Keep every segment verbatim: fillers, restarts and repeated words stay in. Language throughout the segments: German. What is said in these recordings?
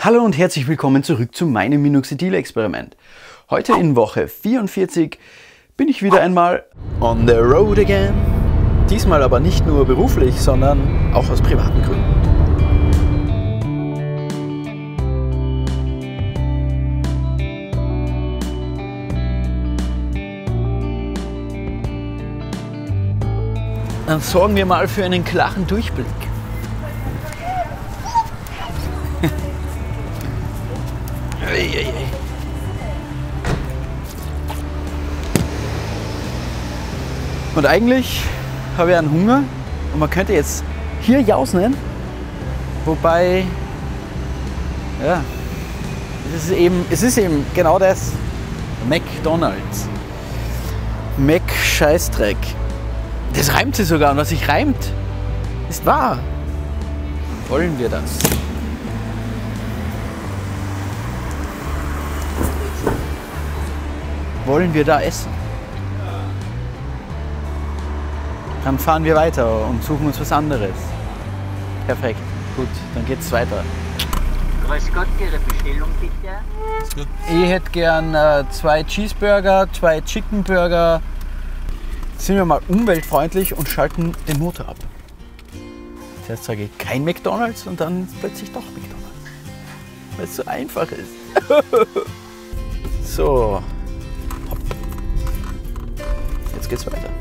Hallo und herzlich willkommen zurück zu meinem Minoxidil-Experiment. Heute in Woche vierundvierzig bin ich wieder einmal on the road again. Diesmal aber nicht nur beruflich, sondern auch aus privaten Gründen. Dann sorgen wir mal für einen klaren Durchblick. Und eigentlich habe ich einen Hunger und man könnte jetzt hier jausen, wobei, ja, es ist eben, es ist eben genau das, McDonald's. Mac-Scheißdreck. Das reimt sich sogar und was sich reimt, ist wahr. Wollen wir das? Wollen wir da essen? Dann fahren wir weiter und suchen uns was anderes. Perfekt, gut, dann geht's weiter. Grüß Gott, Ihre Bestellung bitte? Ich hätte gern äh, zwei Cheeseburger, zwei Chickenburger. Sind wir mal umweltfreundlich und schalten den Motor ab. Zuerst sage ich kein McDonald's und dann plötzlich doch McDonald's. Weil es so einfach ist. So. Hopp. Jetzt geht's weiter.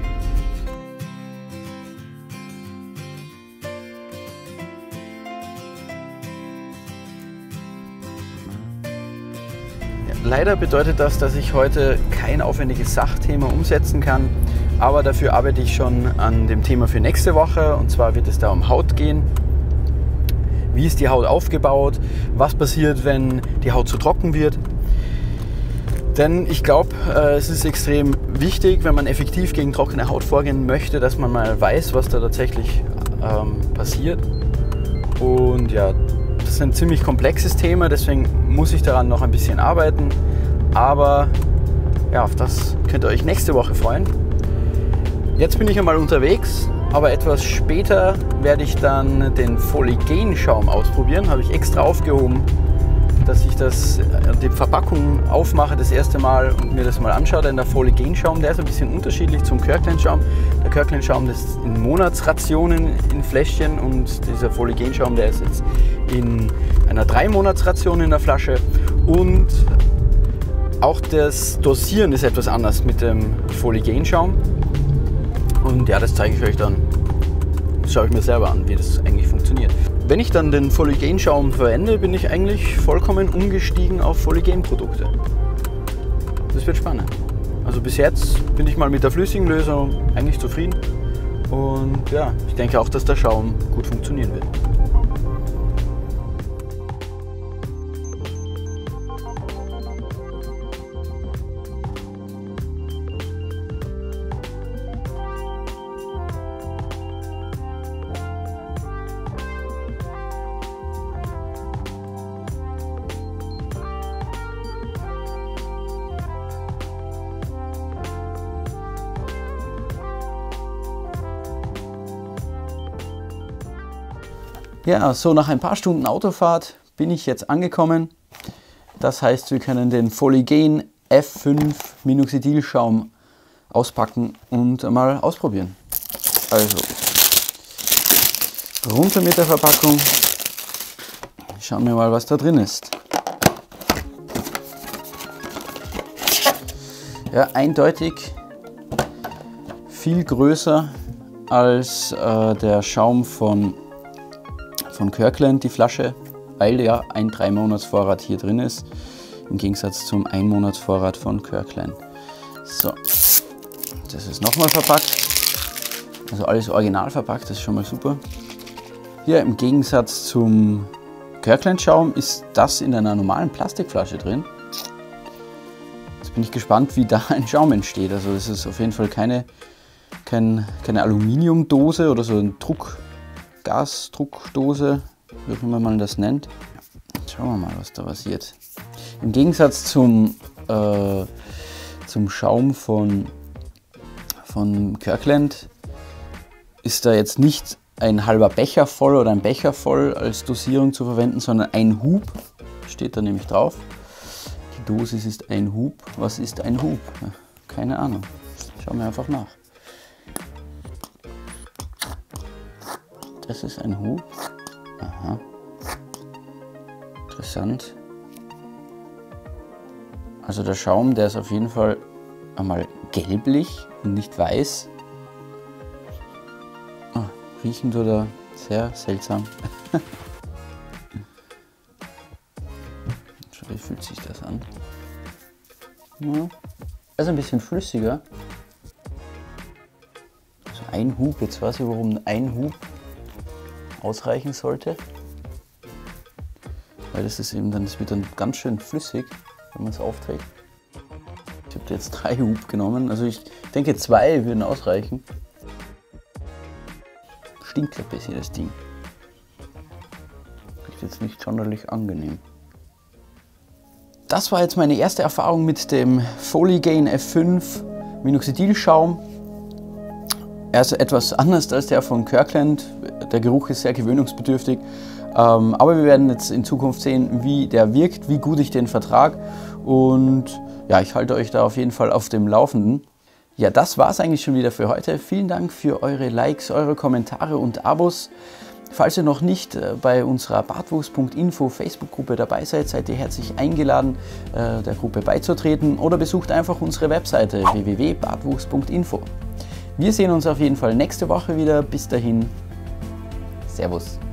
Leider bedeutet das, dass ich heute kein aufwendiges Sachthema umsetzen kann, aber dafür arbeite ich schon an dem Thema für nächste Woche, und zwar wird es da um Haut gehen. Wie ist die Haut aufgebaut? Was passiert, wenn die Haut zu trocken wird? Denn ich glaube, es ist extrem wichtig, wenn man effektiv gegen trockene Haut vorgehen möchte, dass man mal weiß, was da tatsächlich ähm, passiert. Und ja, das ist ein ziemlich komplexes Thema, deswegen muss ich daran noch ein bisschen arbeiten. Aber ja, auf das könnt ihr euch nächste Woche freuen. Jetzt bin ich einmal unterwegs, aber etwas später werde ich dann den Foligen-Schaum ausprobieren. Habe ich extra aufgehoben, dass ich das, die Verpackung aufmache das erste Mal und mir das mal anschaue. Denn der Foligen-Schaum, der ist ein bisschen unterschiedlich zum Kirkland-Schaum. Der Kirkland-Schaum, das ist in Monatsrationen in Fläschchen, und dieser Foligen-Schaum, der ist jetzt in einer drei Monats Ration in der Flasche. Und auch das Dosieren ist etwas anders mit dem Foligen-Schaum. Und ja, das zeige ich euch dann. Das schaue ich mir selber an, wie das eigentlich funktioniert. Wenn ich dann den Foligen-Schaum verwende, bin ich eigentlich vollkommen umgestiegen auf Foligen-Produkte. Das wird spannend. Also bis jetzt bin ich mal mit der flüssigen Lösung eigentlich zufrieden. Und ja, ich denke auch, dass der Schaum gut funktionieren wird. Ja, so nach ein paar Stunden Autofahrt bin ich jetzt angekommen. Das heißt, wir können den Foligen F fünf Minoxidil-Schaum auspacken und mal ausprobieren. Also, runter mit der Verpackung. Schauen wir mal, was da drin ist. Ja, eindeutig viel größer als äh, der Schaum von von Kirkland, die Flasche, weil ja ein drei Monats Vorrat hier drin ist, im Gegensatz zum ein Monats Vorrat von Kirkland. So, das ist nochmal verpackt, also alles original verpackt, das ist schon mal super. Hier im Gegensatz zum Kirkland Schaum ist das in einer normalen Plastikflasche drin. Jetzt bin ich gespannt, wie da ein Schaum entsteht. Also das ist auf jeden Fall keine, kein, keine Aluminiumdose oder so ein Druck. Gasdruckdose, wie auch immer man das nennt. Schauen wir mal, was da passiert. Im Gegensatz zum, äh, zum Schaum von, von Kirkland ist da jetzt nicht ein halber Becher voll oder ein Becher voll als Dosierung zu verwenden, sondern ein Hub, steht da nämlich drauf. Die Dosis ist ein Hub. Was ist ein Hub? Keine Ahnung. Schauen wir einfach nach. Das ist ein Hub. Aha. Interessant. Also der Schaum, der ist auf jeden Fall einmal gelblich und nicht weiß. Ah, riechen tut er sehr seltsam. Wie fühlt sich das an? Ja, also ein bisschen flüssiger. Also ein Hub, jetzt weiß ich, warum ein Hub ausreichen sollte. Weil das ist eben dann, das wird dann ganz schön flüssig, wenn man es aufträgt. Ich habe jetzt drei Hub genommen, also ich denke zwei würden ausreichen. Stinkt ein bisschen das Ding. Ist jetzt nicht sonderlich angenehm. Das war jetzt meine erste Erfahrung mit dem Foligain F fünf Minoxidilschaum. Er ist etwas anders als der von Kirkland. Der Geruch ist sehr gewöhnungsbedürftig. Ähm, aber wir werden jetzt in Zukunft sehen, wie der wirkt, wie gut ich den vertrage. Und ja, ich halte euch da auf jeden Fall auf dem Laufenden. Ja, das war es eigentlich schon wieder für heute. Vielen Dank für eure Likes, eure Kommentare und Abos. Falls ihr noch nicht bei unserer bartwuchs punkt info Facebook-Gruppe dabei seid, seid ihr herzlich eingeladen, der Gruppe beizutreten oder besucht einfach unsere Webseite w w w punkt bartwuchs punkt info. Wir sehen uns auf jeden Fall nächste Woche wieder. Bis dahin, Servus.